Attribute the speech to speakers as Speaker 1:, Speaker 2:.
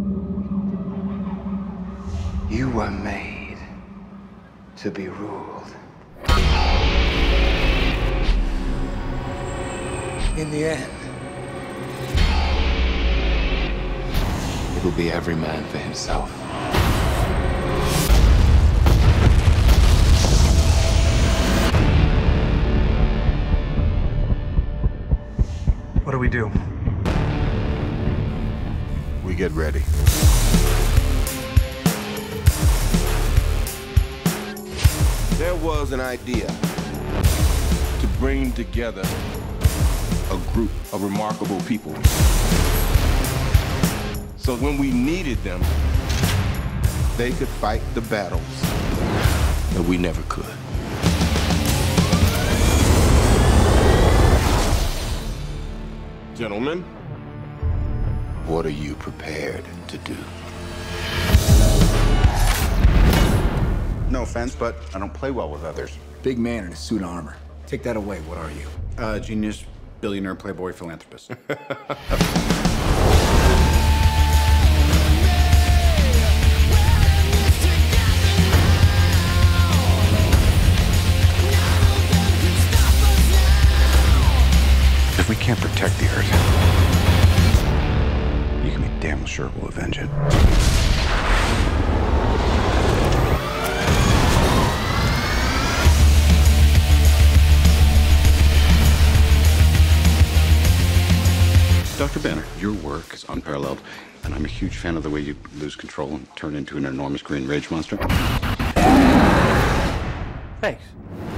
Speaker 1: You were made to be ruled. In the end, it'll be every man for himself.
Speaker 2: What do we do?
Speaker 3: We get ready. There was an idea to bring together a group of remarkable people. So when we needed them, they could fight the battles that we never could. Gentlemen, what are you prepared to do?
Speaker 4: No offense, but I don't play well with others.
Speaker 5: Big man in a suit of armor. Take that away. What are you?
Speaker 4: Genius, billionaire, playboy, philanthropist. If we can't protect the Earth, you can be damn sure we'll avenge it. Dr. Banner, your work is unparalleled, and I'm a huge fan of the way you lose control and turn into an enormous green rage monster.
Speaker 2: Thanks.